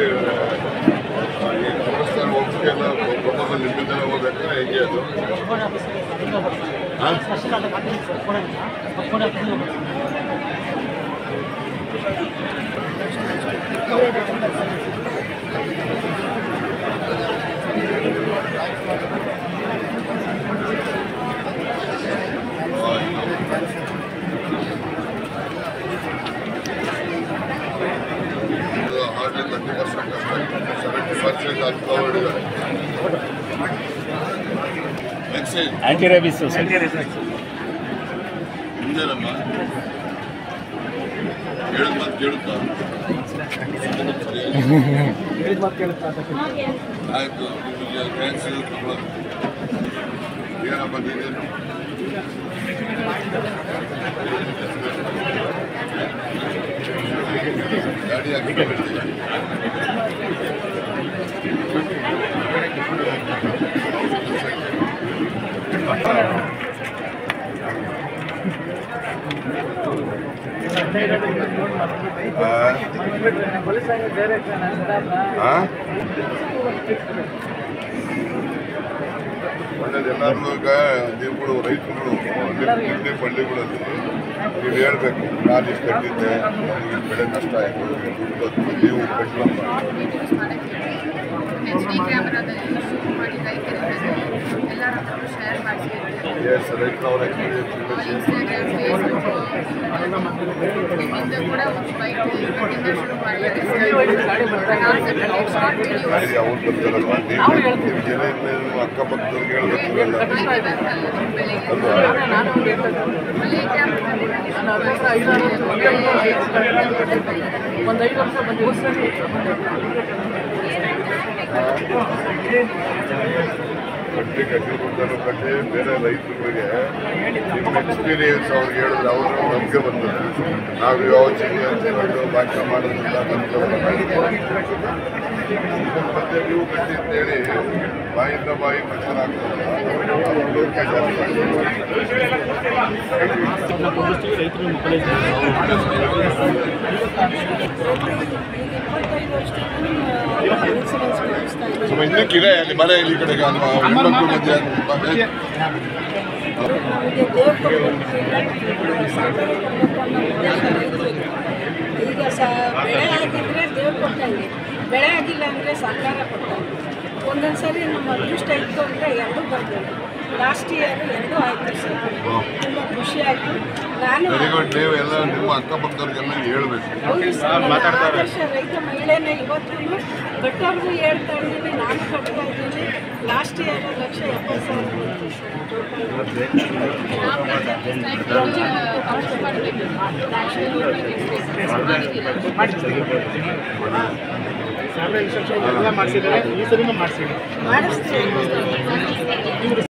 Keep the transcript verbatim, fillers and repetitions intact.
ಹೆಂಗೆ ದೇವಸ್ಥಾನ ಹೋಗ್ಬೇಕೆಲ್ಲ ಪ್ರಪೋಸಲ್ ನಿಮ್ಮಿಂದಲೇ ಹೋಗ್ಬೇಕಾ ಹೆಂಗೆ ಅದು ಹಾರ್ಡ್ಲಿ ತರ್ಟಿ ಪರ್ಸೆಂಟ್ ಅಷ್ಟೇ ಸೆವೆಂಟಿ ಪರ್ಸೆಂಟ್ ಅನ್ಕವರ್ಡ್ ಇದೆ ಆಂಟಿ ರೇಬಿಸ್ ಹಿಂದೇನಮ್ಮ ಹೇಳಿದ ಮಾತು ಕೇಳುತ್ತಾ ಆಯಿತು ನಿಮಗೆ ಥ್ಯಾಂಕ್ಸ್ ಏನಪ್ಪ ನೀನೇನು ಗಾಡಿ ಹಾಕಿ ಒಳ್ಳೆದೆಲ್ಲರೂ ಈಗ ನೀವುಗಳು ರೈತರುಗಳು ಹಿಂದೆ ಪಳ್ಳಿಗಳಲ್ಲಿ ನೀವು ಹೇಳ್ಬೇಕು ನಾನು ಇಷ್ಟು ಕಟ್ಟಿದ್ದೆ ನನಗೆ ಬೆಳೆ ನಷ್ಟ ಆಯಿತು ದುಡ್ಡು ನೀವು ಕಟ್ಟಲಮ್ಮ ಎಸ್ ರೈತರವರ ಗಾಡಿ ಅವ್ರು ಬರ್ತಾರಲ್ವ ನೀವು ನಿಮಗೆ ಅಕ್ಕಪಕ್ಕದವ್ರಿಗೆ ಹೇಳ್ಬೇಕಲ್ಲ ಒಂದು ಐದು ವರ್ಷ ಬಂದು ಕಟ್ಟಿ ಕಟ್ಟಿ ಕೊಡ್ತಾರೋ ಕಟ್ಟಿ ಬೇರೆ ರೈತರುಗಳಿಗೆ ನಿಮ್ಮ ಎಕ್ಸ್ಪೀರಿಯನ್ಸ್ ಅವ್ರಿಗೆ ಹೇಳಿದ್ರೆ ಅವರು ನಂಬಿಕೆ ಬರ್ತದೆ ನಾವು ಯಾವ ಚೀನಿ ಅಂತ ಹೇಳೋದು ಭಾಷೆ ಮಾಡೋದ್ರಿಂದ ನಂಬಿಕೆ ಬರೋದು ಮತ್ತೆ ನೀವು ಕಟ್ಟಿ ಅಂತೇಳಿ ಬಾಯಿಂದ ಬಾಯಿ ಪ್ರಚಾರ ಇನ್ನಕ್ಕಿದೆ ಅಲ್ಲಿ ಮನೆ ಇಲ್ಲಿ ಕಡೆಗೆ ಹೆಣ್ಮಕ್ಳು ಮಧ್ಯೆ ಈಗ ಸ ಬೆಳೆ ಆಗಿದ್ರೆ ದೇವ್ರು ಕೊಟ್ಟಂಗೆ ಬೆಳೆ ಆಗಿಲ್ಲ ಅಂದರೆ ಸರ್ಕಾರ ಕೊಡ್ತಾರೆ ಒಂದೊಂದು ಸರಿ ನಮ್ಮ ಅದೃಷ್ಟ ಇತ್ತು ಅಂದರೆ ಎರಡೂ ಬರ್ಬೋದು ಲಾಸ್ಟ್ ಇಯರ್ ಎರಡೂ ಆಯಿತು ಸರ್ ತುಂಬ ಖುಷಿ ಆಯಿತು ನಾನು ವೆರಿ ಗುಡ್ ನೀವು ಎಲ್ಲ ನಿಮ್ಮ ಅಕ್ಕಪಕ್ಕದವ್ರಿಗೆಲ್ಲ ಹೇಳ್ಬೇಕು ಹೌದು ಸರ್ ಆದರ್ಶ ರೈತ ಮಹಿಳೆನೇ ಇವತ್ತು ಕಟ್ಟೋರ್ಗೂ ಹೇಳ್ತಾ ಇದ್ದೀನಿ ನಾನು ಕಟ್ತಾ ಇದ್ದೀನಿ ಲಾಸ್ಟ್ ಇಯರ್ ಲಕ್ಷ ಎಪ್ಪತ್ತು ಸಾವಿರ ಮಾಡಿಸಿದ್ದಾರೆ ಈ ಸರಿನೂ ಮಾಡಿಸಿದ್ದಾರೆ ಮಾಡಿಸ್ತೀನಿ